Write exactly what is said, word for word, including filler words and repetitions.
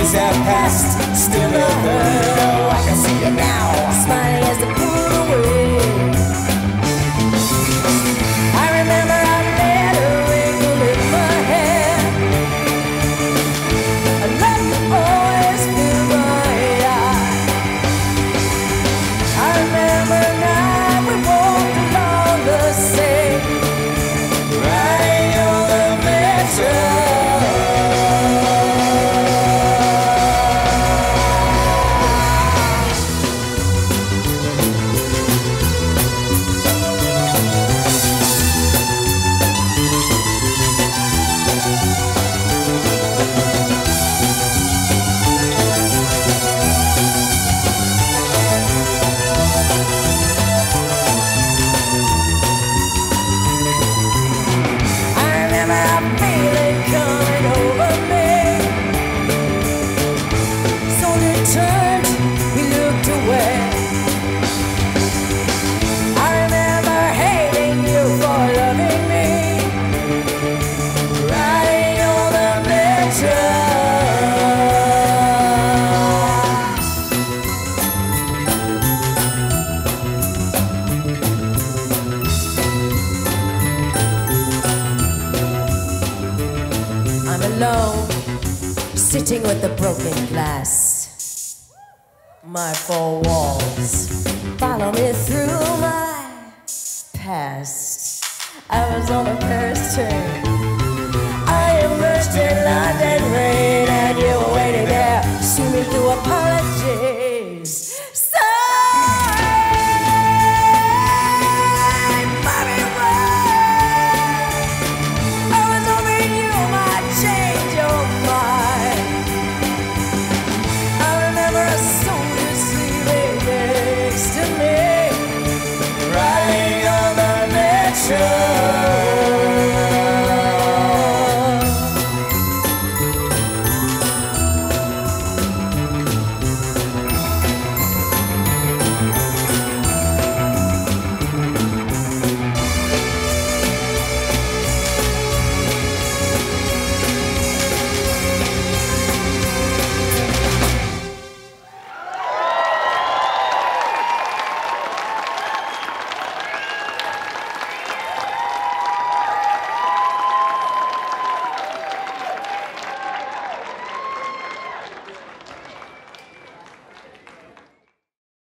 Days have passed, still a her. I can see you now, smiling as the pull away. I remember I let her wrinkle in my hair. I let you always fill my eye. I remember a night we walked along the sea, riding on the metro. I'm alone, sitting with the broken glass. My four walls follow me through my past. I was on a Paris train, I immersed in London rain.